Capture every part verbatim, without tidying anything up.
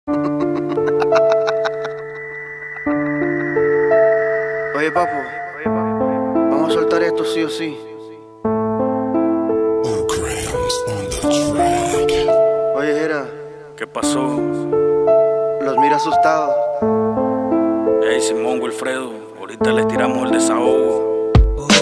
Oye, papo, vamos a soltar esto sí o sí. Oye, Gerap, ¿qué pasó? los mira asustados. Hey, Simón, Wilfredo, ahorita les tiramos el desahogo.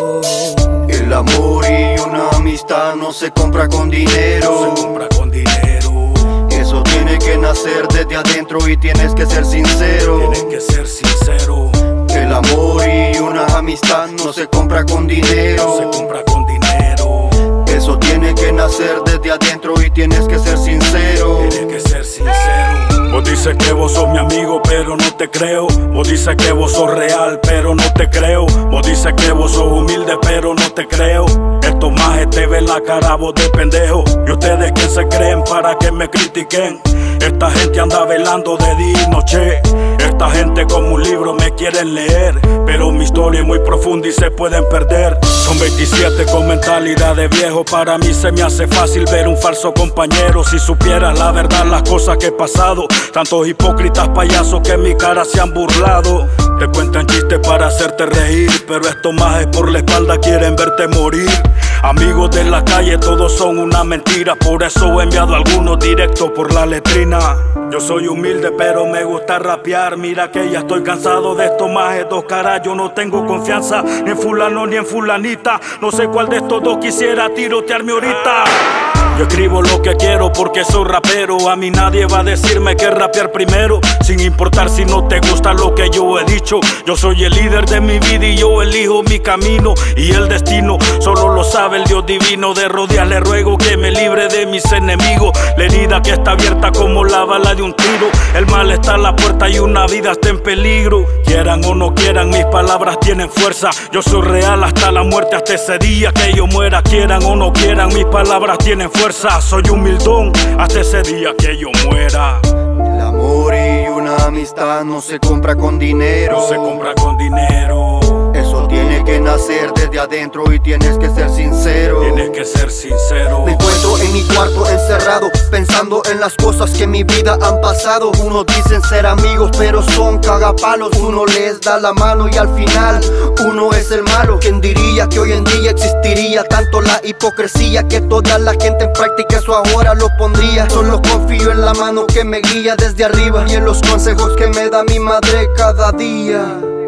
El amor y una amistad no se compra con dinero. No se compra con dinero. Eso tiene que nacer desde adentro y tienes que ser sincero. Tienes que ser sincero. El amor y una amistad no se compra con dinero. No se compra con dinero. Eso tiene que nacer desde adentro y tienes que ser sincero. Tienes que ser sincero. Vos dices que vos sos mi amigo, pero no te creo. Vos dices que vos sos real, pero no te creo. Vos dices que vos sos humilde, pero no te creo. Estos majes te ven la cara, vos de pendejo. Y ustedes que se creen para que me critiquen. Esta gente anda velando de día y noche. Esta gente como un libro me quieren leer, pero mi historia es muy profunda y se pueden perder. Son veintisiete con mentalidad de viejo. Para mí se me hace fácil ver un falso compañero. Si supieras la verdad, las cosas que he pasado. Tantos hipócritas payasos que en mi cara se han burlado. Te cuentan chistes para hacerte reír, pero estos majes por la espalda quieren verte morir. Amigos de la calle, todos son una mentira. Por eso he enviado a algunos directos por la letrina. Yo soy humilde pero me gusta rapear. Mira que ya estoy cansado de estos majes dos caras. Yo no tengo confianza ni en fulano ni en fulanita. No sé cuál de estos dos quisiera tirotearme ahorita. Yo escribo lo que quiero porque soy rapero. A mí nadie va a decirme que rapear primero, sin importar si no te gusta lo que yo he dicho. Yo soy el líder de mi vida y yo elijo mi camino. Y el destino solo lo sabe el Dios divino. De rodillas le ruego que me libre de mis enemigos. La herida que está abierta como la bala de un tiro. El mal está a la puerta y una vida está en peligro. Quieran o no quieran, mis palabras tienen fuerza. Yo soy real hasta la muerte, hasta ese día que yo muera. Quieran o no quieran, mis palabras tienen fuerza. Soy humildón hasta ese día que yo muera. El amor y una amistad no se compra con dinero. No se compra con dinero. Eso tiene que nacer desde adentro y tienes que ser sincero. Tienes que ser sincero. Me encuentro en mi cuarto encerrado, pensando en las cosas que en mi vida han pasado. Unos dicen ser amigos, pero son cagapalos. Uno les da la mano y al final uno es el malo. ¿Quién diría que hoy en día existiría tanto la hipocresía? Que toda la gente en práctica eso ahora lo pondría. Solo confío en la mano que me guía desde arriba y en los consejos que me da mi madre cada día.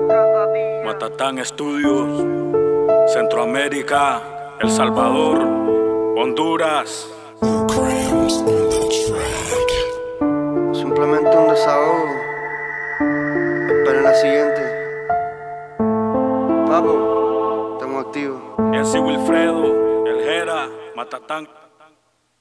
Matatán Estudios, Centroamérica, El Salvador, Honduras. Simplemente un desahogo. Esperen la siguiente. Papo, estamos activos. Ese Wilfredo, el Gerap, Matatán.